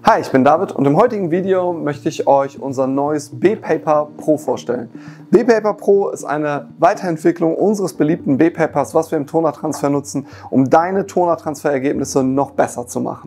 Hi, ich bin David und im heutigen Video möchte ich euch unser neues B-Paper Pro vorstellen. B-Paper Pro ist eine Weiterentwicklung unseres beliebten B-Papers, was wir im Tonertransfer nutzen, um deine Tonertransferergebnisse noch besser zu machen.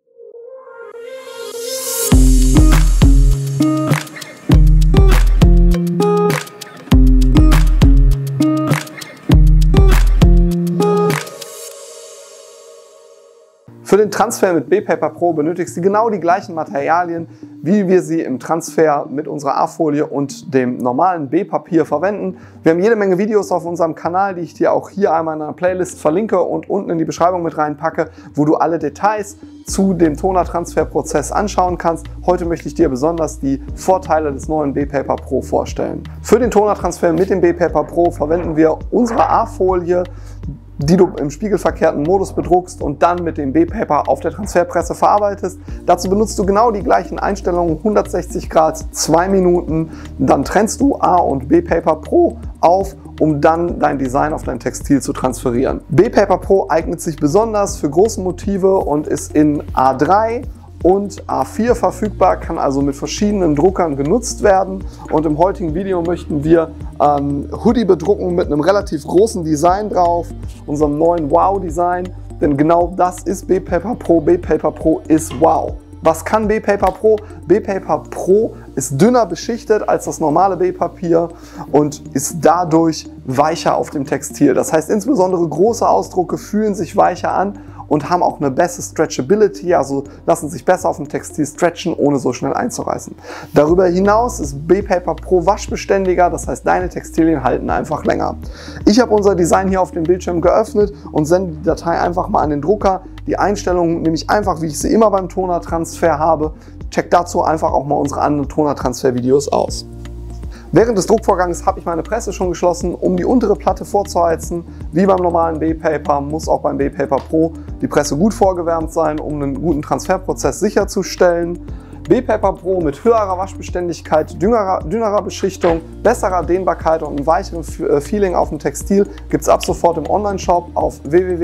Für den Transfer mit B-Paper Pro benötigst du genau die gleichen Materialien, wie wir sie im Transfer mit unserer A-Folie und dem normalen B-Papier verwenden. Wir haben jede Menge Videos auf unserem Kanal, die ich dir auch hier einmal in einer Playlist verlinke und unten in die Beschreibung mit reinpacke, wo du alle Details zu dem Tonertransferprozess anschauen kannst. Heute möchte ich dir besonders die Vorteile des neuen B-Paper Pro vorstellen. Für den Tonertransfer mit dem B-Paper Pro verwenden wir unsere A-Folie, die du im spiegelverkehrten Modus bedruckst und dann mit dem B-Paper auf der Transferpresse verarbeitest. Dazu benutzt du genau die gleichen Einstellungen, 160 Grad, 2 Minuten. Dann trennst du A- und B-Paper Pro auf, um dann dein Design auf dein Textil zu transferieren. B-Paper Pro eignet sich besonders für große Motive und ist in A3 und A4 verfügbar, kann also mit verschiedenen Druckern genutzt werden. Und im heutigen Video möchten wir Hoodie bedrucken mit einem relativ großen Design drauf, unserem neuen Wow-Design, denn genau das ist B-Paper Pro. B-Paper Pro ist Wow. Was kann B-Paper Pro? B-Paper Pro ist dünner beschichtet als das normale B-Papier und ist dadurch weicher auf dem Textil. Das heißt, insbesondere große Ausdrucke fühlen sich weicher an und haben auch eine bessere Stretchability, also lassen sich besser auf dem Textil stretchen, ohne so schnell einzureißen. Darüber hinaus ist B-Paper Pro waschbeständiger, das heißt, deine Textilien halten einfach länger. Ich habe unser Design hier auf dem Bildschirm geöffnet und sende die Datei einfach mal an den Drucker. Die Einstellungen nehme ich einfach, wie ich sie immer beim Tonertransfer habe. Check dazu einfach auch mal unsere anderen Tonertransfer-Videos aus. Während des Druckvorgangs habe ich meine Presse schon geschlossen, um die untere Platte vorzuheizen. Wie beim normalen B-Paper muss auch beim B-Paper Pro die Presse gut vorgewärmt sein, um einen guten Transferprozess sicherzustellen. B-Paper Pro mit höherer Waschbeständigkeit, dünnerer Beschichtung, besserer Dehnbarkeit und einem weicheren Feeling auf dem Textil gibt es ab sofort im Online-Shop auf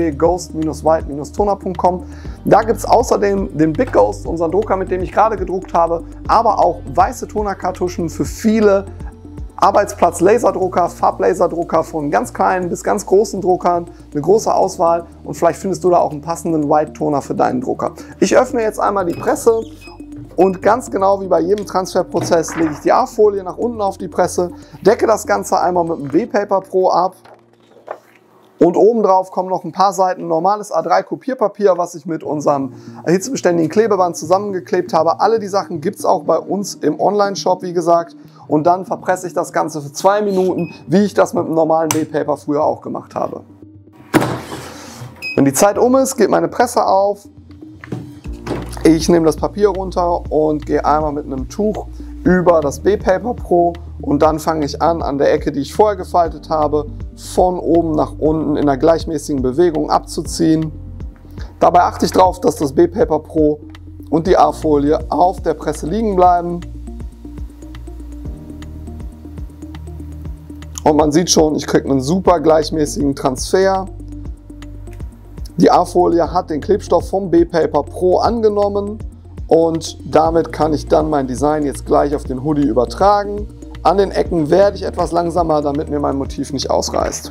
www.ghost-white-toner.com. Da gibt es außerdem den Big Ghost, unseren Drucker, mit dem ich gerade gedruckt habe, aber auch weiße Tonerkartuschen für viele Arbeitsplatz-Laserdrucker, Farblaserdrucker von ganz kleinen bis ganz großen Druckern, eine große Auswahl und vielleicht findest du da auch einen passenden White-Toner für deinen Drucker. Ich öffne jetzt einmal die Presse und ganz genau wie bei jedem Transferprozess lege ich die A-Folie nach unten auf die Presse, decke das Ganze einmal mit dem B-Paper Pro ab und obendrauf kommen noch ein paar Seiten normales A3 Kopierpapier, was ich mit unserem hitzebeständigen Klebeband zusammengeklebt habe. Alle die Sachen gibt es auch bei uns im Online-Shop, wie gesagt. Und dann verpresse ich das Ganze für 2 Minuten, wie ich das mit dem normalen B-Paper früher auch gemacht habe. Wenn die Zeit um ist, geht meine Presse auf. Ich nehme das Papier runter und gehe einmal mit einem Tuch über das B-Paper Pro und dann fange ich an der Ecke, die ich vorher gefaltet habe, von oben nach unten in einer gleichmäßigen Bewegung abzuziehen. Dabei achte ich darauf, dass das B-Paper Pro und die A-Folie auf der Presse liegen bleiben. Und man sieht schon, ich kriege einen super gleichmäßigen Transfer. Die A-Folie hat den Klebstoff vom B-Paper Pro angenommen und damit kann ich dann mein Design jetzt gleich auf den Hoodie übertragen. An den Ecken werde ich etwas langsamer, damit mir mein Motiv nicht ausreißt.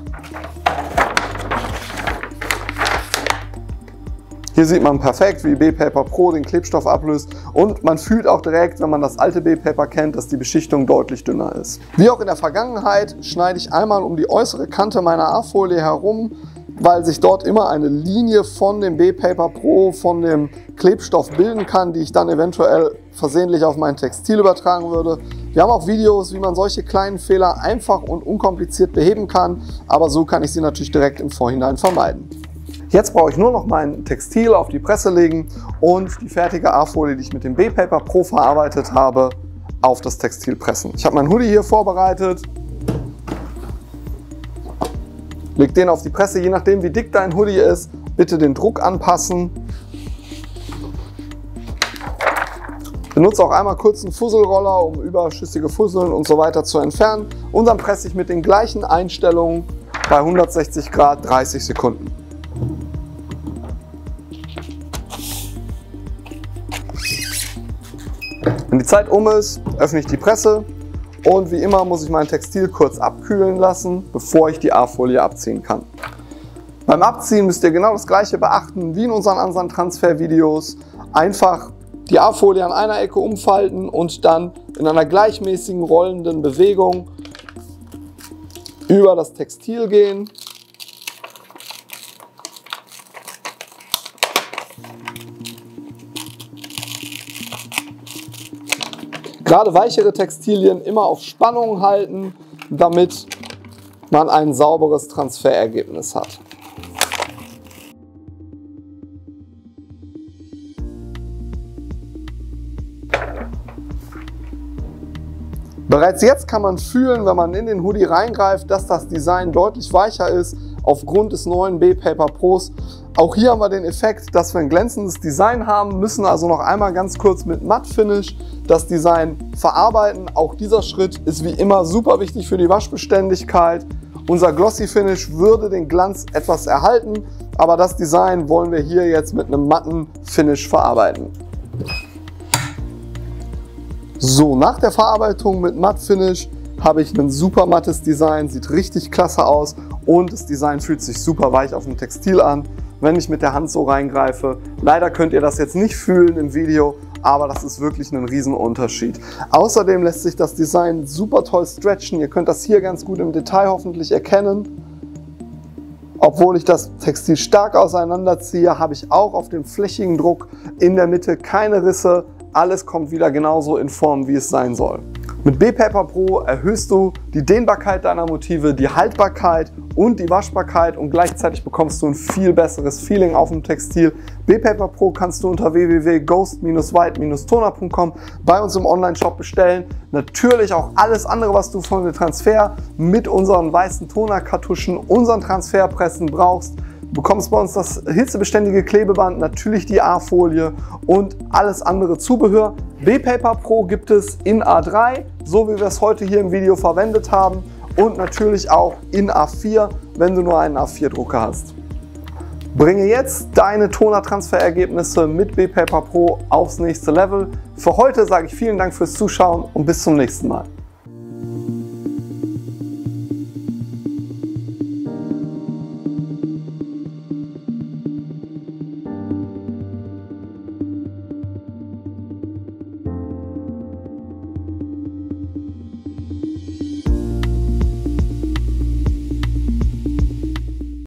Hier sieht man perfekt, wie B-Paper Pro den Klebstoff ablöst und man fühlt auch direkt, wenn man das alte B-Paper kennt, dass die Beschichtung deutlich dünner ist. Wie auch in der Vergangenheit schneide ich einmal um die äußere Kante meiner A-Folie herum, weil sich dort immer eine Linie von dem B-Paper Pro, von dem Klebstoff bilden kann, die ich dann eventuell versehentlich auf mein Textil übertragen würde. Wir haben auch Videos, wie man solche kleinen Fehler einfach und unkompliziert beheben kann, aber so kann ich sie natürlich direkt im Vorhinein vermeiden. Jetzt brauche ich nur noch mein Textil auf die Presse legen und die fertige A-Folie, die ich mit dem B-Paper Pro verarbeitet habe, auf das Textil pressen. Ich habe meinen Hoodie hier vorbereitet. Leg den auf die Presse, je nachdem wie dick dein Hoodie ist, bitte den Druck anpassen. Benutze auch einmal kurz einen Fusselroller, um überschüssige Fusseln und so weiter zu entfernen. Und dann presse ich mit den gleichen Einstellungen bei 160 Grad 30 Sekunden. Wenn die Zeit um ist, öffne ich die Presse und wie immer muss ich mein Textil kurz abkühlen lassen, bevor ich die A-Folie abziehen kann. Beim Abziehen müsst ihr genau das gleiche beachten wie in unseren anderen Transfervideos. Einfach die A-Folie an einer Ecke umfalten und dann in einer gleichmäßigen rollenden Bewegung über das Textil gehen. Gerade weichere Textilien immer auf Spannung halten, damit man ein sauberes Transferergebnis hat. Bereits jetzt kann man fühlen, wenn man in den Hoodie reingreift, dass das Design deutlich weicher ist aufgrund des neuen B-Paper Pros. Auch hier haben wir den Effekt, dass wir ein glänzendes Design haben, müssen also noch einmal ganz kurz mit Matte Finish das Design verarbeiten. Auch dieser Schritt ist wie immer super wichtig für die Waschbeständigkeit. Unser Glossy Finish würde den Glanz etwas erhalten, aber das Design wollen wir hier jetzt mit einem matten Finish verarbeiten. So, nach der Verarbeitung mit Matte Finish habe ich ein super mattes Design, sieht richtig klasse aus und das Design fühlt sich super weich auf dem Textil an, wenn ich mit der Hand so reingreife. Leider könnt ihr das jetzt nicht fühlen im Video, aber das ist wirklich ein Riesenunterschied. Außerdem lässt sich das Design super toll stretchen. Ihr könnt das hier ganz gut im Detail hoffentlich erkennen. Obwohl ich das Textil stark auseinanderziehe, habe ich auch auf dem flächigen Druck in der Mitte keine Risse. Alles kommt wieder genauso in Form, wie es sein soll. Mit B-Paper Pro erhöhst du die Dehnbarkeit deiner Motive, die Haltbarkeit und die Waschbarkeit und gleichzeitig bekommst du ein viel besseres Feeling auf dem Textil. B-Paper Pro kannst du unter www.ghost-white-toner.com bei uns im Online-Shop bestellen. Natürlich auch alles andere, was du von der Transfer mit unseren weißen Tonerkartuschen, unseren Transferpressen brauchst. Du bekommst bei uns das hitzebeständige Klebeband, natürlich die A-Folie und alles andere Zubehör. B-Paper Pro gibt es in A3, so wie wir es heute hier im Video verwendet haben und natürlich auch in A4, wenn du nur einen A4-Drucker hast. Bringe jetzt deine Toner-Transferergebnisse mit B-Paper Pro aufs nächste Level. Für heute sage ich vielen Dank fürs Zuschauen und bis zum nächsten Mal.